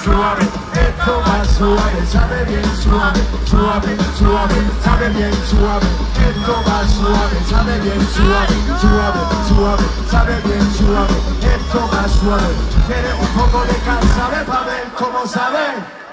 suave, esto va suave, sabe bien suave, suave, suave, sabe bien suave, esto va suave, sabe bien suave, suave, suave, sabe bien suave, esto va suave. ¿Quieres un poco de casabe para ver cómo sabe?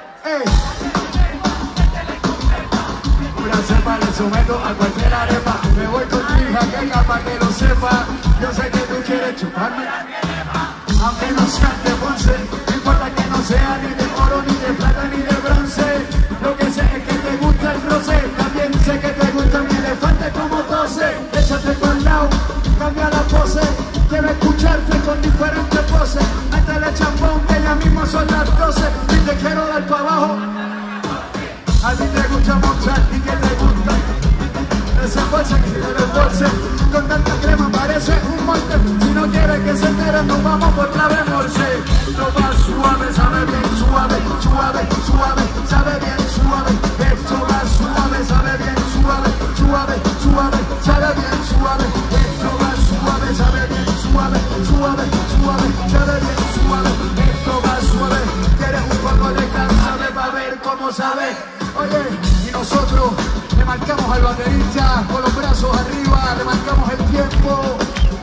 Una cepa le someto a cualquier arepa. Me voy con tu hija que para que lo sepa. Yo sé que tú quieres chuparme, aunque no seas de Ponce. No importa que no sea ni de oro, ni de plata, ni de bronce. Lo que sé es que te gusta el roce. También sé que te gusta mi elefante como tose. Échate por el lado, cambia la pose. Quiero escucharte con diferentes poses. Métele champón que ya mismo son las 12. Y te quiero dar para abajo. A ti te gusta mostrar y que te gusta esa bolsa que te desbolse. Con tanta crema parece un monte. Si no quieres que se entere nos vamos por clave morse. Esto va suave, sabe bien suave, suave, suave, sabe bien suave. Esto va suave, sabe bien suave, suave, suave, sabe bien suave. Esto va suave, sabe bien suave, suave, suave, sabe bien suave. Esto va suave. Quieres un poco de cansado para ver cómo sabe. Oye, y nosotros le marcamos al baterista con los brazos arriba, le marcamos el tiempo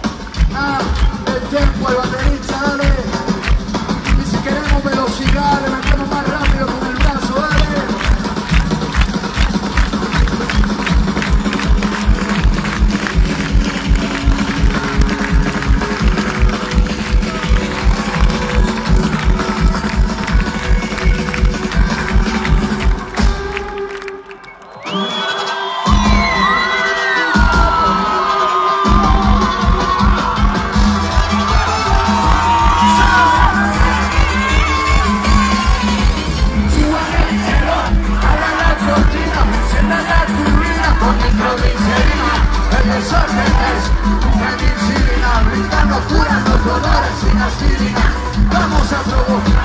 al baterista, dale. Y si queremos velocidad, le marcamos más rápido con el brazo, dale. Vamos a provocar.